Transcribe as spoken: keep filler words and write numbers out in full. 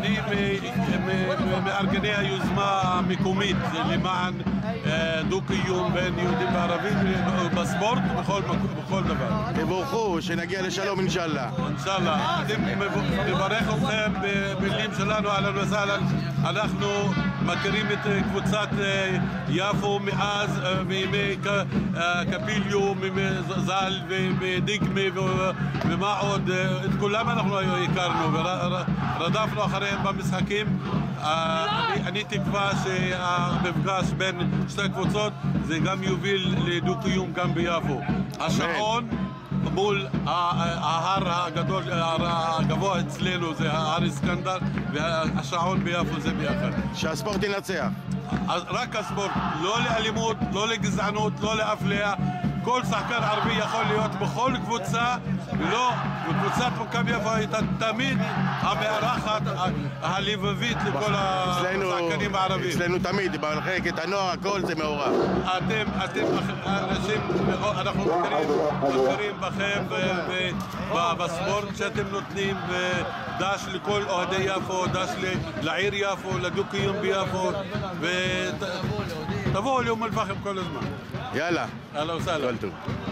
אני מארגני היוזמה המקומית למען דו-קיום בין יהודים וערבים בספורט ובכל דבר. תבורכו, שנגיע לשלום אינשאללה. אינשאללה. אני מברך אתכם במילים שלנו, אהלן וסהלן. אנחנו מכירים את קבוצת יפו מאז, מימי קפיליו, ז"ל ודיגמי ומה עוד, את כולם אנחנו הכרנו ורדפנו אחריהם במשחקים. אני תקווה שהמפגש בין שתי קבוצות זה גם יוביל לדו-קיום גם ביפו. השעון מול ההר הגדול, הגבוה אצלנו זה ההר אסכנדר, והשעון ביפו זה ביחד. שהספורט ינצח. רק הספורט, לא לאלימות, לא לגזענות, לא לאפליה. כל שחקן ערבי יכול להיות בכל קבוצה, ולא, וקבוצת מכבי יפו הייתה תמיד המארחת הלבבית לכל השחקנים הערבים. אצלנו תמיד, במחלקת הנוער, הכל זה מעורב. אתם, אתם אנשים, אנחנו מכירים בכם בספורט שאתם נותנים, דש לכל אוהדי יפו, דש לעיר יפו, לדו-קיום ביפו, ותבואו לאום אל-פחם כל הזמן. יאללה. אהלן וסהלן. כל טוב.